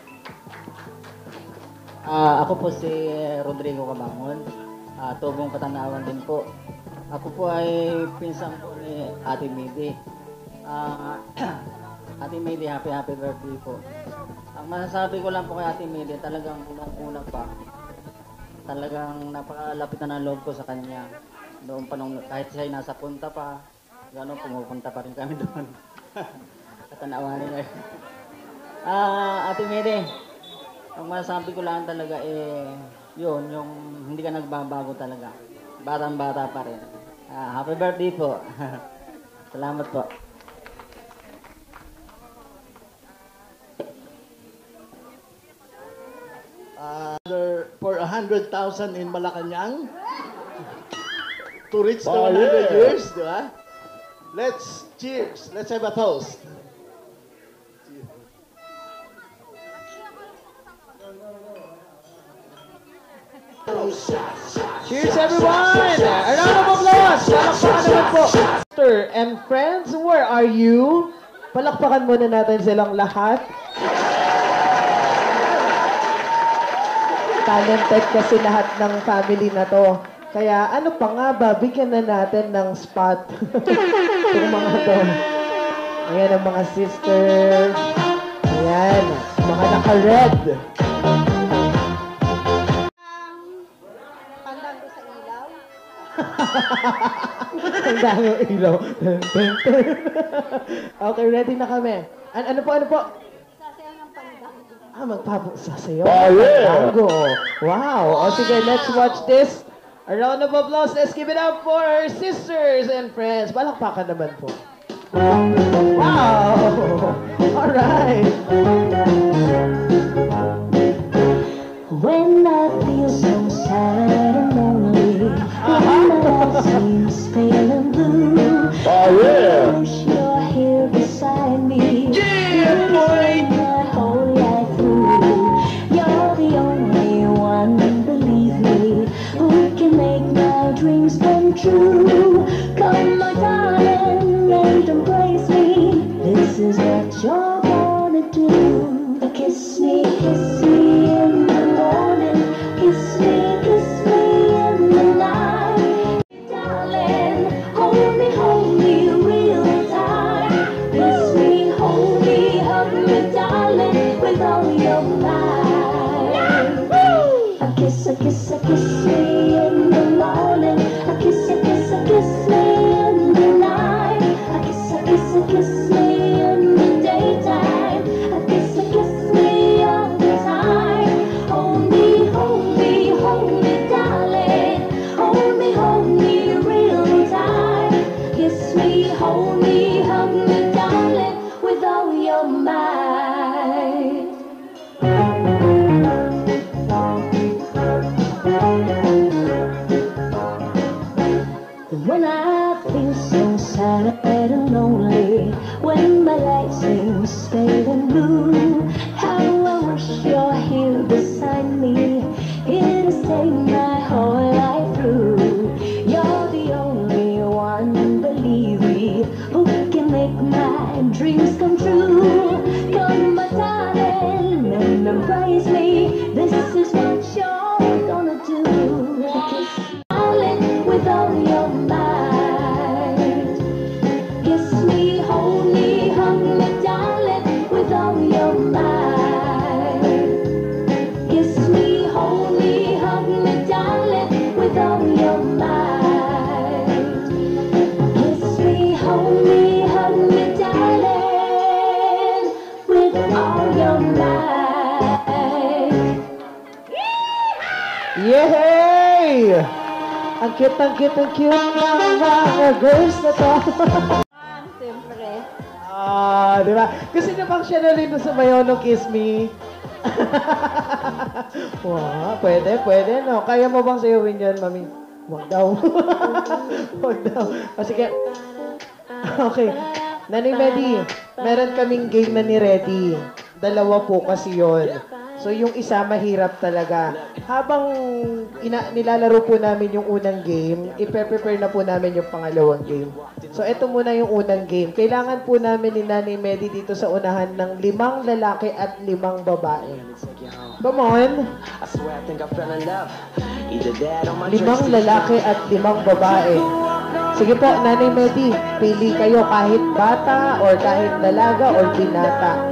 Uh, ako po si Rodrigo Cabangon. Uh, tubong Katanawan din po. Ako po ay pinsang po ni Ate Medi. Uh, Ate Medi, happy happy birthday po. Ang masasabi ko lang po kay Ate Medi, talagang unang-una pa. Talagang napakalapit na ng loob ko sa kanya. Doon pa nung kahit siya ay nasa punta pa, gano'n pumupunta pa rin kami doon. Katanawan nila. Ah, Ate Medi, ang masasabi ko lang talaga eh, yun, yung hindi ka nagbabago talaga. Batang-bata pa rin. Ah, happy birthday po. Salamat po. Uh, for one hundred thousand in Malacanang. To reach to Oh, one hundred yeah. years, di ba? Let's cheers. Let's have a toast. Cheers everyone! A round of applause! Palakpakan naman po! Sister and friends, where are you? Palakpakan muna natin silang lahat. Talented kasi lahat ng family na to. Kaya ano pa nga ba, bigyan na natin ng spot. Itong mga to. Ayan ang mga sisters. Ayan, mga naka-red. Pandango sa ilaw. Ang daming ilaw. Okay, ready na kami. An ano po, ano po? Sasayaw ng pandango. Ah, magpapasasayaw. Oh, yeah. Tango. Wow. O sige, let's watch this. A round of applause. Let's give it up for our sisters and friends. Balakpakan naman po. Wow. Wow! Alright! When I feel so sad and lonely, when my life seems pale and blue, Oh, yeah. I wish you're here beside me. Yeah, boy! My whole life through, you're the only one, believe me, who can make my dreams come true. Come, my darling, and embrace me. This is what you're gonna do. Kiss me, kiss me in the morning. Kiss me, kiss me in the night. Darling, hold me, hold me real tight. Kiss me, hold me, hug me, darling, with all your might. A kiss, a kiss, a kiss me in the morning. A kiss, a kiss, a kiss me in the night. A kiss, a kiss, a kiss me in the daytime. A kiss, a kiss me all the time. Hold me, hold me, hold me, darling. Hold me, hold me real tight. Kiss me, hold me, hug me, darling, with all your might. When I feel so sad and lonely, when my life seems pale and blue, how I wish you're here beside me, here to stay my whole life through. You're the only one, believe me, who can make my dreams come true. Come, my darling, and embrace me. This is what you're gonna do. Kiss me, darling, with all your might. Kiss me, hold me, hug me, darling, with all your might. Kiss me, hold me, hug me, darling, with all your might. Kiss me, hold me, hug me, darling, with all your might. Yay! Ang cute, ang cute, ang cute ng mga girls na to. Siyempre. Ah, di ba? Gusto niyo bang siya na rin sa Mayono Kiss Me? Wow, pwede, pwede, no? Kaya mo bang sayawin yan, mami? Wag daw. Wag daw. O, sige. Okay. Nanay Medi, meron kaming game na ni-ready. Dalawa po kasi yon. So, yung isa mahirap talaga. Habang ina nilalaro po namin yung unang game, ipe-prepare na po namin yung pangalawang game. So, ito muna yung unang game. Kailangan po namin ni Nanay Medi dito sa unahan ng limang lalaki at limang babae. Come on! Limang lalaki at limang babae. Sige po, Nanay Medi, pili kayo kahit bata or kahit dalaga or binata.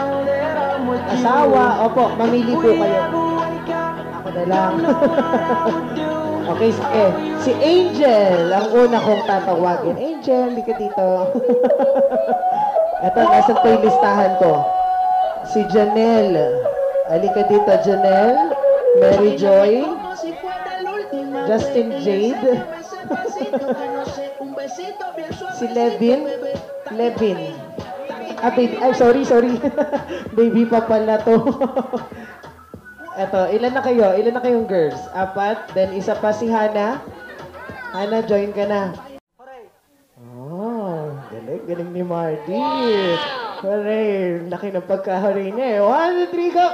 Asawa, opo, mamili po kayo. Ako na lang. Okay, sige. Si Angel, ang una kong tatawagin. Angel, di ka dito. Ito, nasa po yung listahan ko. Si Janelle. Halika dito, Janelle. Mary Joy. Justin Jade. Si Levin. Levin. Ah, baby. Ay, sorry, sorry. Baby pa pala to. Eto, ilan na kayo? Ilan na kayong girls? Apat. Then, isa pa si Hana. Hana, join ka na. Oh, galing, galing ni Marty. Hooray. Laki ng pagkahuray niya eh. One, two, three, go!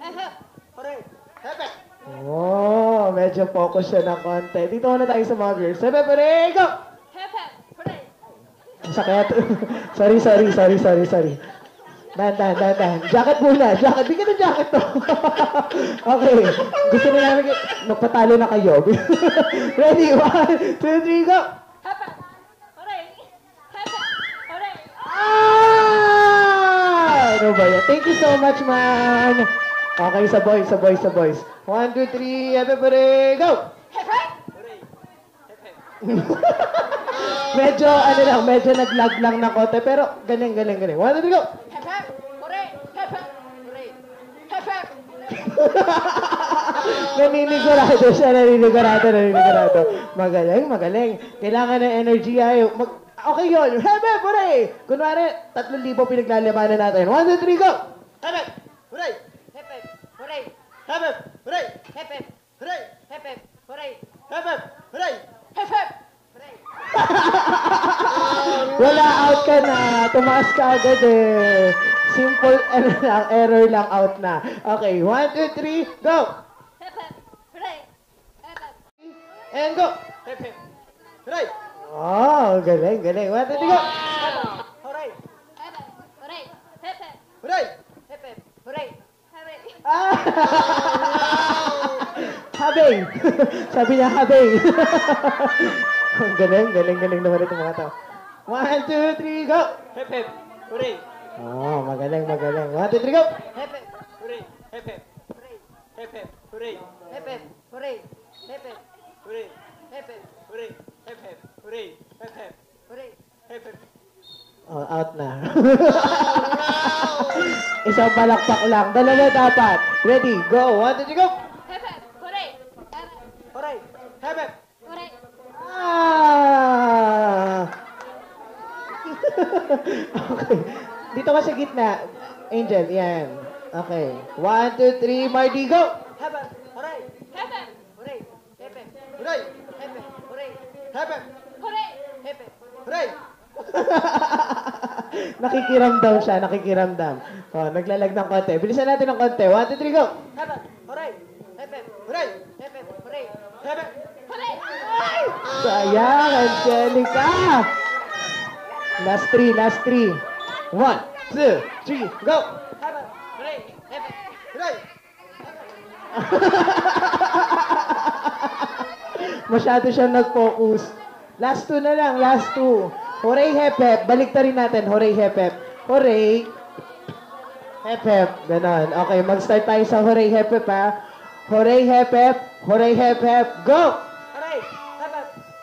Oh, medyo focus siya ng konti. Dito na tayo sa mga girls. Hepe, hooray, go! Sakit. Sorry, sorry, sorry, sorry, sorry. Dan, dan, dan, dan. Jacket muna. Jacket. Bigyan ng jacket to. Okay. Gusto na namin, magpatalo na kayo. Ready? One, two, three, go! Ah! Ano ba yan? Thank you so much, ma'am. Okay, sa boys, sa boys, sa boys. One, two, three, everybody, go! Medyo, ano lang, medyo nag-lag lang ng konti, pero galing, galing, galing. One, two, three, go! Naninigurado siya, naninigurado, naninigurado. Magaling, magaling. Kailangan ng energy ay, mag, Okay yun. Hebe, hooray! Kunwari, tatlong libo pinaglalabanan natin. One, two, three, go! Hebe! Hooray! Hebe! Hooray! Hebe! Hooray! Hebe! Hooray! Hebe! Hooray! Hebe! Hooray! Hebe! Hooray! Wala, out ka na. Tumaas ka agad eh. Simple ano lang, error lang, out na. Okay, one, two, three, go! And go! Hebe! Hooray! Oh, galing, galing. One, two, three, go! Hooray! Hooray! Hepe! Hooray! Hebe! Hooray! Hooray! Ah! Habing! Sabi niya, habing. Ang galing, galing, galing naman itong mga tao. One, two, three, go! Hebe! Hooray! Oh, magaling, magaling. One, two, three, go! Hebe! Hooray! Hebe! Hooray! Hebe! Hooray! Hebe! Hooray! Hebe! Hooray! Hebe! Hooray! Hebe! Hooray! Hebe! Hooray! Hebe! Oh, out na. Isang palakpak lang. Dalawa dapat. Ready, go. One, two, three, go! Hepe! Hooray! Hepe! Hooray! Hebe! Hooray! Ah! Okay. Dito ka sa gitna. Angel, yan. Okay. One, two, three, Marty, go! Hebe! Hooray! Hepe! Hooray! Hebe! Hooray! Hebe! Hooray! Hebe! Hooray! Hebe! Hooray! Nakikiramdam siya, nakikiramdam. Oh, naglalag ng konti. Bilisan natin ng konti. One, two, three, go! Hebe! Hooray! Hebe! Hooray! Hebe! Hooray! Hebe! Hooray! Sayang, Angelica! Last three, last three. One, two, three, go! Hebe! Hooray! Hebe! Hooray! Masyado siyang nag-focus. Last two na lang, last two. Hooray, hep, hep. Balik na rin natin. Hooray, hep, hep. Hooray. Hep, hep. Ganon. Okay, mag-start tayo sa hooray, hep, hep, ha. Hooray, hep, hep. Hooray, hep, hep. Go! Hooray! Hebe!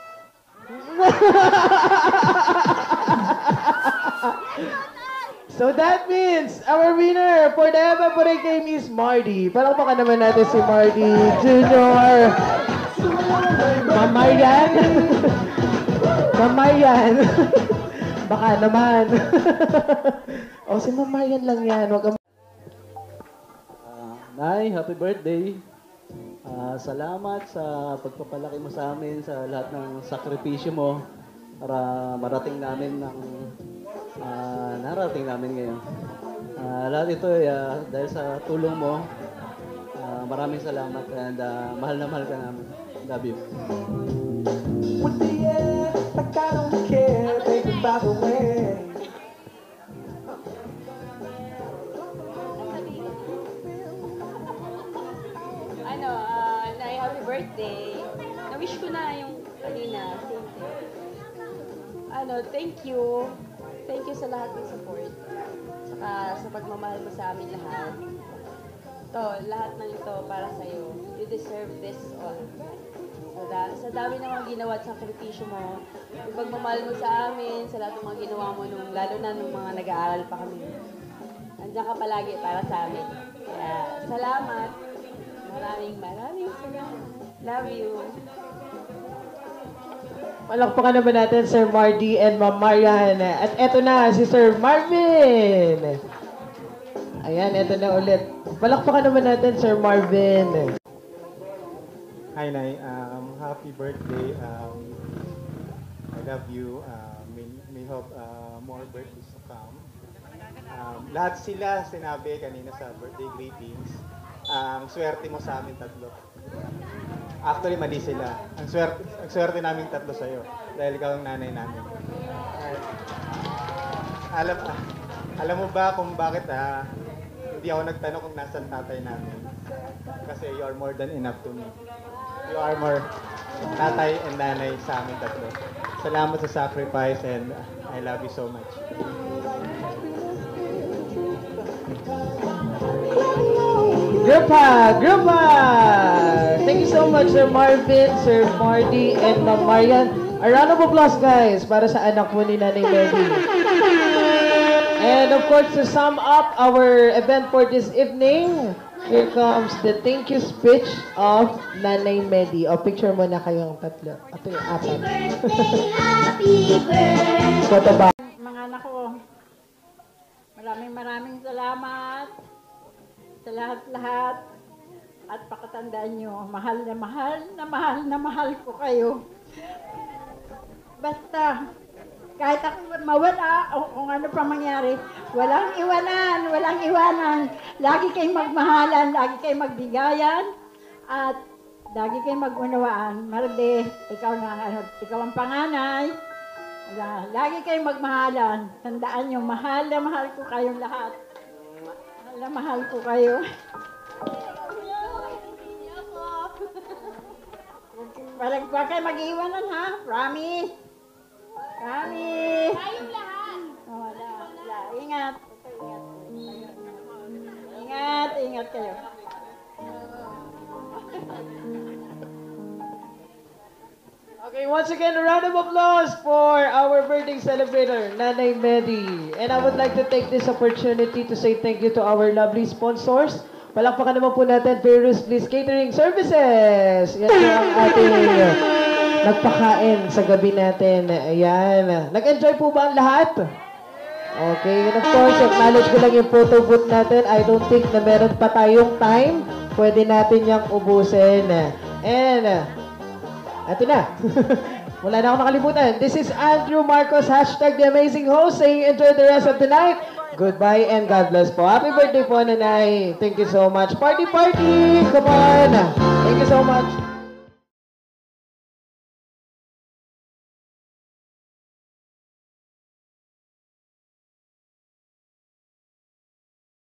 So that means our winner for the Eva Pure game is Marty. Palakpakan naman natin si Marty Junior Ma'am Marian. Ma'am Marian. Baka naman. O, si Ma'am Marian lang yan. Wag ka- Ah, Nay, happy birthday. Ah, salamat sa pagpapalaki mo sa amin, sa lahat ng sakripisyo mo para marating namin ng ah, narating namin ngayon. Ah, lahat ito ay ah, dahil sa tulong mo. Ah, maraming salamat and ah, mahal na mahal ka namin. Love you. With the end, like I don't care, baby, by the way. Ano, ah, Nay, happy birthday. Na-wish ko na yung kanina, same thing. Ano, thank you. Thank you sa lahat ng support. Saka sa pagmamahal mo sa amin lahat. To, lahat ng ito para sa'yo. You deserve this all. Sa, da sa dami naman ginawa at sakripisyo mo, yung pagmamahal mo sa amin, sa lahat ng mga ginawa mo, nung, lalo na nung mga nag-aaral pa kami. Nandiyan ka palagi para sa amin. Kaya, salamat. Maraming maraming salamat. Love you. Palakpakan naman natin Sir Marty and Ma'am Marian. At eto na si Sir Marvin. Ayan, eto na ulit. Palakpakan naman natin Sir Marvin. Hi, Nay. Um, happy birthday. Um, I love you. Uh, may, may hope uh, more birthdays to come. Um, lahat sila sinabi kanina sa birthday greetings. Ang um, swerte mo sa amin tatlo. Actually, mali sila. Ang swerte, ang swerte namin tatlo sa'yo. Dahil ikaw ang nanay namin. Alright. Alam, ah, alam mo ba kung bakit ah, hindi ako nagtanong kung nasan tatay namin? Kasi you are more than enough to me. You are more tatay and nanay sa amin tatlo. Salamat sa sacrifice and I love you so much. Grupa! Grupa! Thank you so much, Sir Marvin, Sir Marty, and Ma'am Marian. A round of applause, guys, para sa anak mo ni Nanay Medi. And of course, to sum up our event for this evening, Here comes the thank you speech of Nanay Medi. O, picture mo na kayong tatlo. Ito yung apat. Happy birthday. Photo ba? Mga anak ko, maraming maraming salamat sa lahat-lahat. At pakatandaan nyo, mahal na mahal na mahal na mahal ko kayo. Basta, kahit ako mawala o kung ano pa mangyari, walang iwanan, walang iwanan. Lagi kayong magmahalan, lagi kayong magbigayan, at lagi kayong magunawaan. Marde, ikaw na, ano, ikaw ang panganay. Lagi kayong magmahalan. Tandaan nyo, mahal na mahal ko kayong lahat. Mahal na mahal ko kayo. Walang huwag kayo mag-iwanan, ha? Promise. Promise. Tayong lahat. Oh, wala, wala. Ingat. Ingat. Ingat, ingat kayo. Okay, once again, a round of applause for our birthday celebrator, Nanay Medi. And I would like to take this opportunity to say thank you to our lovely sponsors. Palakpakan naman po natin, Ferris Bliss Catering Services. Yan po ang ating nagpakain sa gabi natin. Ayan. Nag-enjoy po ba ang lahat? Okay. And of course, acknowledge ko lang yung photo booth natin. I don't think na meron pa tayong time. Pwede natin yung ubusin. And, eto na. Wala na akong nakalimutan. This is Andrew Marcos, hashtag the amazing host, saying enjoy the rest of the night. Goodbye and God bless po. Happy birthday po, Nanay. Thank you so much. Party, party! Come on! Thank you so much.